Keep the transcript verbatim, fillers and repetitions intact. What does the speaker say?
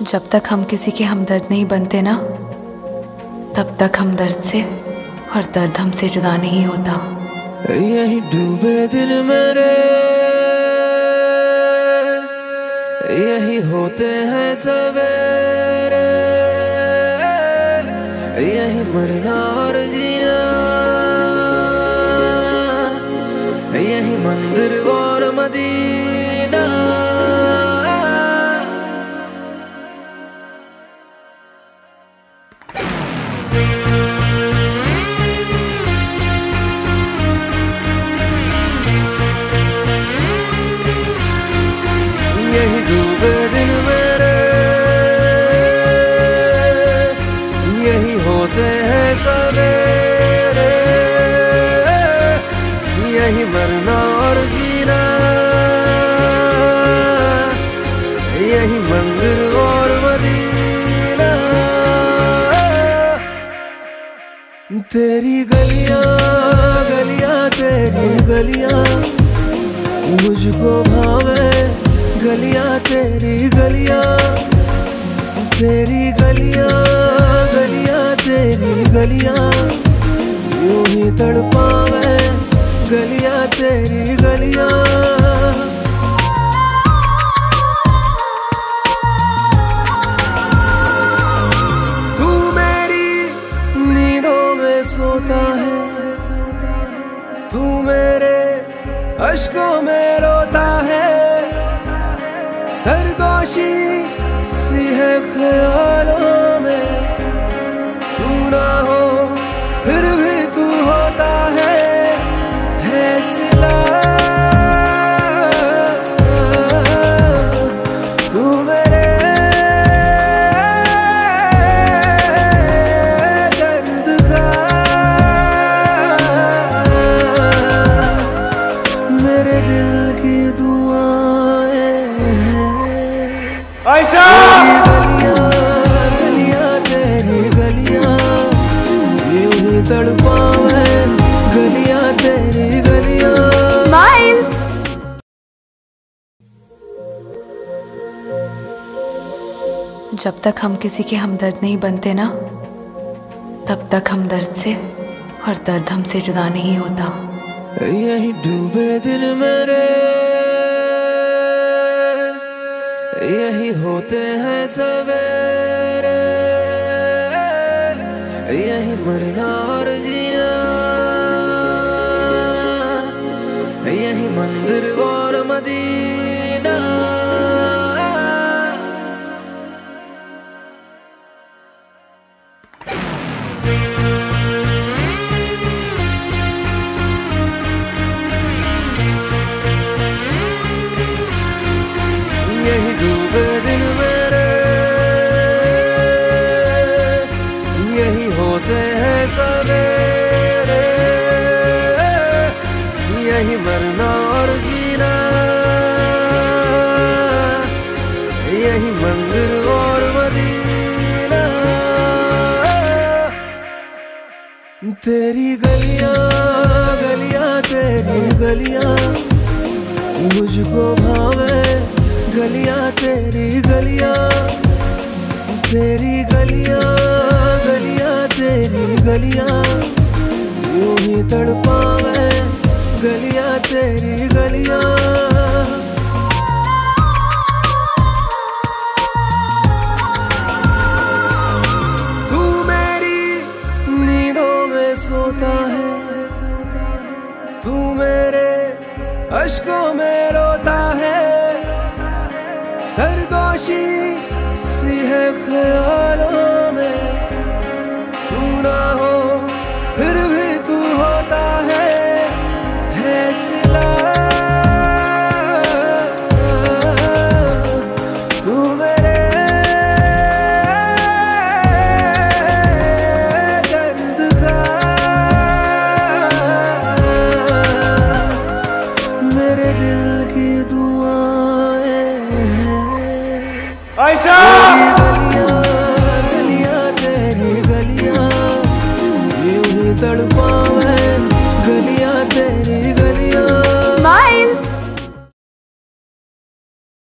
जब तक हम किसी के हमदर्द नहीं बनते ना, तब तक हम दर्द से और दर्द हमसे जुदा नहीं होता। यही डूबे दिल मेरे, यही होते हैं सवेरे, यही मरना और जीना, यही मंदिर और मदीना। यही डूबे दिन मेरे, यही होते हैं सवेरे, यही मरना और जीना, यही मंदिर और मदीना। तेरी गलियां गलियां तेरी गलियां मुझको भावे, गलियां तेरी गलियां, तेरी गलियां गलियां तेरी गलियां यूं ही तड़पावे, गलियां तेरी गलियां। तू मेरी नींदों में सोता है, तू मेरे अश्कों में रोता है, सरगोशी सी है ख्यालों में, तू ना हो फिर भी तू होता है, है सिला तू मेरे दर्द का, मेरे दिल की दुआएं हैं। आयशा गलियां गलियां तेरी गलियां यूं ही तड़पावे, गलियां तेरी गलियां। स्माइल। जब तक हम किसी के हमदर्द नहीं बनते ना, तब तक हम दर्द से और दर्द हमसे जुदा नहीं होता। यही डूबे दिल मेरे, यही होते हैं सवेरे, यही मरना और जीना, यही मंदिर और मदीना। यही डूबे दिन मेरे, यही होते हैं सवेरे, यही मरना और जीना, यही मंदिर और मदीना। तेरी गलियां गलियां तेरी गलियां मुझको भावे, गलियां तेरी गलियां, तेरी गलियां गलियां तेरी गलियां यूं ही तड़पावे, गलियां तेरी गलियां। तू मेरी नींदों में सोता है, तू मेरे अश्कों में रोता है, सरगोशी सी है ख्यालों में, तू ना हो फिर भी तू होता है, है सिला तू मेरे दर्द का, मेरे दिल की दुआएं हैं। आयशा